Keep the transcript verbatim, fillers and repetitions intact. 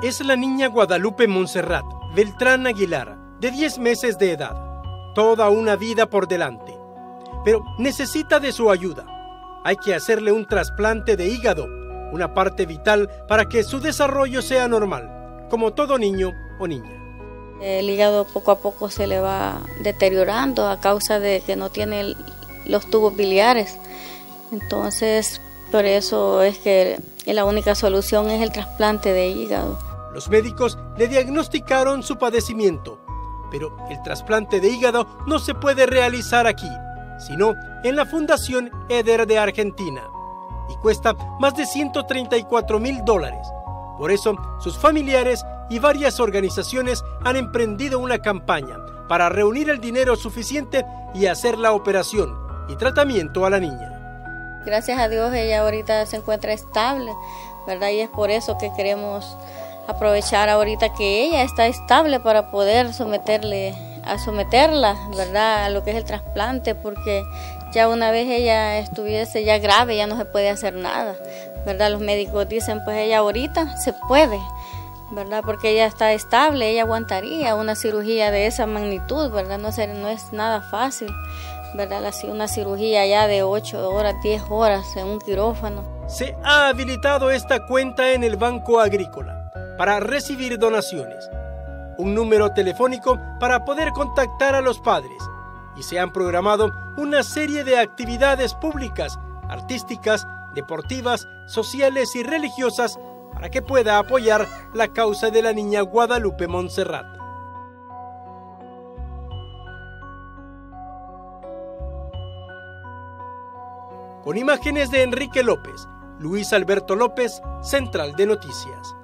Es la niña Guadalupe Montserrat Beltrán Aguilar, de diez meses de edad. Toda una vida por delante. Pero necesita de su ayuda. Hay que hacerle un trasplante de hígado, una parte vital para que su desarrollo sea normal, como todo niño o niña. El hígado poco a poco se le va deteriorando a causa de que no tiene los tubos biliares. Entonces, por eso es que la única solución es el trasplante de hígado. Los médicos le diagnosticaron su padecimiento, pero el trasplante de hígado no se puede realizar aquí, sino en la Fundación Eder de Argentina, y cuesta más de ciento treinta y cuatro mil dólares. Por eso, sus familiares y varias organizaciones han emprendido una campaña para reunir el dinero suficiente y hacer la operación y tratamiento a la niña. Gracias a Dios ella ahorita se encuentra estable, ¿verdad? Y es por eso que queremos aprovechar ahorita que ella está estable para poder someterle, a someterla, ¿verdad?, a lo que es el trasplante, porque ya una vez ella estuviese ya grave, ya no se puede hacer nada, ¿verdad? Los médicos dicen, pues ella ahorita se puede, ¿verdad? Porque ella está estable, ella aguantaría una cirugía de esa magnitud, ¿verdad? No, ser, no es nada fácil, ¿verdad? Una cirugía ya de ocho horas, diez horas en un quirófano. Se ha habilitado esta cuenta en el Banco Agrícola para recibir donaciones, un número telefónico para poder contactar a los padres, y se han programado una serie de actividades públicas, artísticas, deportivas, sociales y religiosas para que pueda apoyar la causa de la niña Guadalupe Montserrat. Con imágenes de Enrique López, Luis Alberto López, Central de Noticias.